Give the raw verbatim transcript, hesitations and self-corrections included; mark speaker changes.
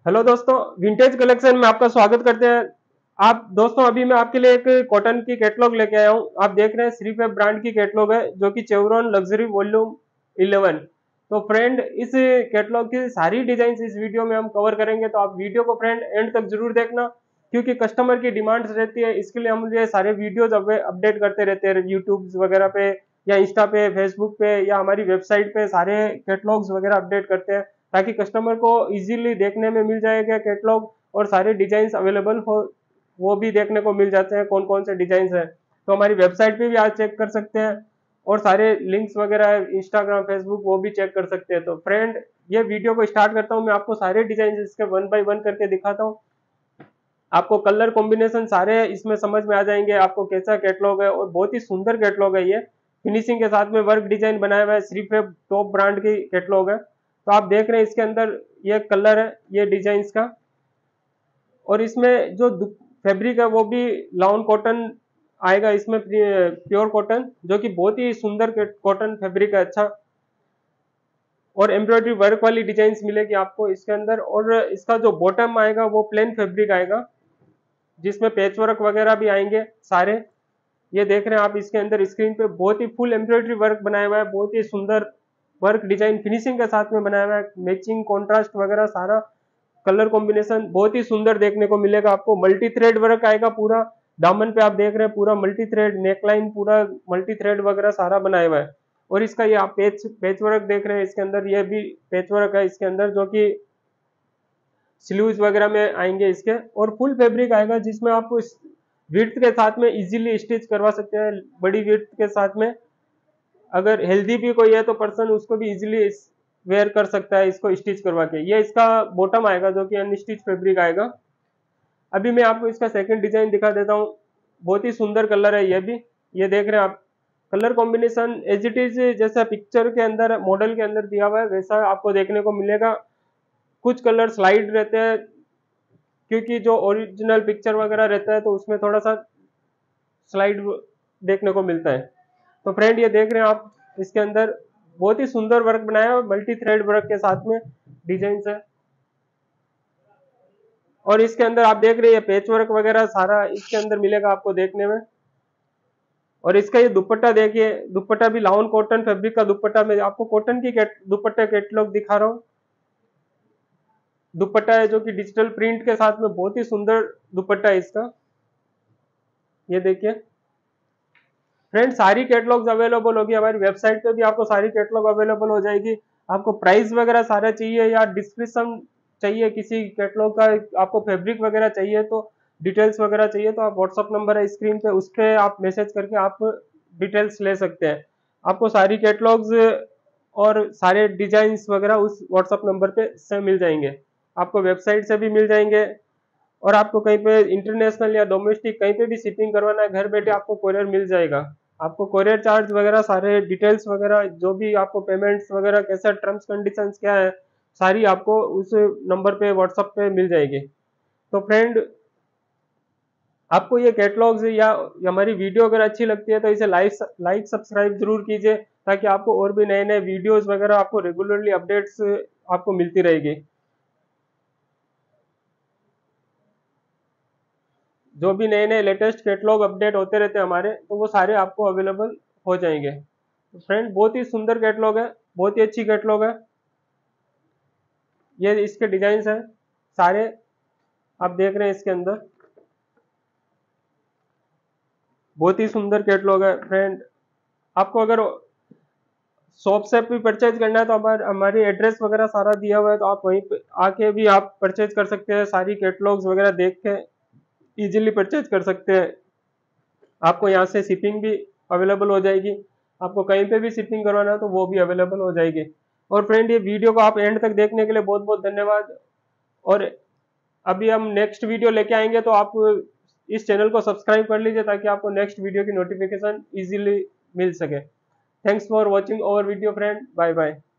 Speaker 1: Hello दोस्तों, vintage collection में आपका स्वागत करते हैं। आप दोस्तों, अभी मैं आपके लिए एक कॉटन की कैटलॉग लेके आया हूँ। आप देख रहे हैं श्री फेब ब्रांड की कैटलॉग है, जो कि चेवरॉन लग्जरी वॉल्यूम इलेवन। तो फ्रेंड, इस कैटलॉग की सारी डिजाइन इस वीडियो में हम कवर करेंगे, तो आप वीडियो को फ्रेंड एंड तक जरूर देखना, क्योंकि कस्टमर की डिमांड्स रहती है। इसके लिए हम ये सारे वीडियोज अपडेट करते रहते हैं यूट्यूब वगैरह पे, या इंस्टा पे, फेसबुक पे, या हमारी वेबसाइट पे सारे कैटलॉग्स वगैरह अपडेट करते हैं, ताकि कस्टमर को इजीली देखने में मिल जाएगा कैटलॉग, और सारे डिजाइन अवेलेबल हो वो भी देखने को मिल जाते हैं कौन कौन से डिजाइन है। तो हमारी वेबसाइट पे भी आज चेक कर सकते हैं, और सारे लिंक्स वगैरह इंस्टाग्राम फेसबुक वो भी चेक कर सकते हैं। तो फ्रेंड, ये वीडियो को स्टार्ट करता हूँ, मैं आपको सारे डिजाइन इसके वन बाय वन करके दिखाता हूँ। आपको कलर कॉम्बिनेशन सारे इसमें समझ में आ जाएंगे, आपको कैसा कैटलॉग है। और बहुत ही सुंदर कैटलॉग है ये, फिनिशिंग के साथ में वर्क डिजाइन बनाया हुआ है। सिर्फ टॉप ब्रांड की कैटलॉग है। तो आप देख रहे हैं इसके अंदर ये कलर है, ये डिजाइन का, और इसमें जो फैब्रिक है वो भी लाउन कॉटन आएगा इसमें, प्योर कॉटन, जो कि बहुत ही सुंदर कॉटन फैब्रिक है, अच्छा। और एम्ब्रॉयडरी वर्क वाली डिजाइन मिलेगी आपको इसके अंदर। और इसका जो बॉटम आएगा वो प्लेन फैब्रिक आएगा, जिसमें पैच वर्क वगैरह भी आएंगे सारे। ये देख रहे हैं आप इसके अंदर स्क्रीन पे, बहुत ही फुल एम्ब्रॉयडरी वर्क बनाया हुआ है, बहुत ही सुंदर वर्क डिजाइन फिनिशिंग के साथ में बनाया हुआ है। मैचिंग कॉन्ट्रास्ट वगैरह सारा कलर कॉम्बिनेशन बहुत ही सुंदर देखने को मिलेगा आपको। मल्टी थ्रेड वर्क आएगा पूरा, दामन पे आप देख रहे हैं पूरा मल्टी थ्रेड, नेकलाइन पूरा मल्टी थ्रेड वगैरह सारा बनाया हुआ है। और इसका ये आप पेच पेच वर्क देख रहे हैं इसके अंदर, ये भी पेच वर्क है इसके अंदर, जो कि स्लीव्स वगैरह में आएंगे इसके। और फुल फैब्रिक आएगा, जिसमें आप विड्थ के साथ में इजीली स्टिच करवा सकते हैं, बड़ी विड्थ के साथ में। अगर हेल्दी भी कोई है तो पर्सन उसको भी इजीली वेयर कर सकता है इसको स्टिच करवा के। ये इसका बॉटम आएगा, जो कि अनस्टिच फैब्रिक आएगा। अभी मैं आपको इसका सेकंड डिजाइन दिखा देता हूँ। बहुत ही सुंदर कलर है ये भी, ये देख रहे हैं आप। Colour combination as it is जैसा पिक्चर के अंदर मॉडल के अंदर दिया हुआ है वैसा आपको देखने को मिलेगा। कुछ कलर स्लाइड रहते हैं, क्योंकि जो ओरिजिनल पिक्चर वगैरह रहता है तो उसमें थोड़ा सा स्लाइड देखने को मिलता है। तो फ्रेंड, ये देख रहे हैं आप इसके अंदर बहुत ही सुंदर वर्क बनाया है, मल्टी थ्रेड वर्क के साथ में डिजाइन है। और इसके अंदर आप देख रहे हैं पेच वर्क वगैरह सारा इसके अंदर मिलेगा आपको देखने में। और इसका ये दुपट्टा देखिए, दुपट्टा भी लाउन कॉटन फैब्रिक का दुपट्टा, मैं आपको कॉटन की कैट, दुपट्टा कैटलॉग दिखा रहा हूँ। दुपट्टा है जो कि डिजिटल प्रिंट के साथ में, बहुत ही सुंदर दुपट्टा है इसका, ये देखिए। फ्रेंड, सारी कैटलॉग्स अवेलेबल होगी हमारी वेबसाइट पे भी, आपको सारी कैटलॉग अवेलेबल हो जाएगी। आपको प्राइस वगैरह सारा चाहिए, या डिस्क्रिप्शन चाहिए किसी कैटलॉग का, आपको फैब्रिक वगैरह चाहिए, तो डिटेल्स वगैरह चाहिए, तो आप व्हाट्सअप नंबर है स्क्रीन पे, उस पर आप मैसेज करके आप डिटेल्स ले सकते हैं। आपको सारी कैटलॉग्स और सारे डिजाइन वगैरह उस व्हाट्सअप नंबर पे से मिल जाएंगे, आपको वेबसाइट से भी मिल जाएंगे। और आपको कहीं पे इंटरनेशनल या डोमेस्टिक कहीं पे भी शिपिंग करवाना है, घर बैठे आपको कोरियर मिल जाएगा। आपको कोरियर चार्ज वगैरह सारे डिटेल्स वगैरह, जो भी आपको पेमेंट्स वगैरह कैसा टर्म्स कंडीशंस क्या है, सारी आपको उस नंबर पे व्हाट्सएप पे मिल जाएगी। तो फ्रेंड, आपको ये कैटलॉग्स या हमारी वीडियो अगर अच्छी लगती है तो इसे लाइक लाइक सब्सक्राइब जरूर कीजिए, ताकि आपको और भी नए नए वीडियोस वगैरह आपको रेगुलरली अपडेट्स आपको मिलती रहेगी। जो भी नए नए लेटेस्ट कैटलॉग अपडेट होते रहते हैं हमारे, तो वो सारे आपको अवेलेबल हो जाएंगे। तो फ्रेंड, बहुत ही सुंदर कैटलॉग है, बहुत ही अच्छी कैटलॉग है। ये इसके डिजाइन है सारे, आप देख रहे हैं इसके अंदर, बहुत ही सुंदर कैटलॉग है। फ्रेंड, आपको अगर शॉप से भी परचेज करना है तो हमारे हमारी एड्रेस वगैरह सारा दिया हुआ है, तो आप वहीं पे आके भी आप परचेज कर सकते हैं, सारी कैटलॉग्स वगैरह देख के इजीली परचेज कर सकते हैं। आपको यहाँ से शिपिंग भी अवेलेबल हो जाएगी, आपको कहीं पे भी शिपिंग करवाना है तो वो भी अवेलेबल हो जाएगी। और फ्रेंड, ये वीडियो को आप एंड तक देखने के लिए बहुत बहुत धन्यवाद। और अभी हम नेक्स्ट वीडियो लेके आएंगे, तो आप इस चैनल को सब्सक्राइब कर लीजिए, ताकि आपको नेक्स्ट वीडियो की नोटिफिकेशन इजीली मिल सके। Thanks for watching our video friend, bye bye.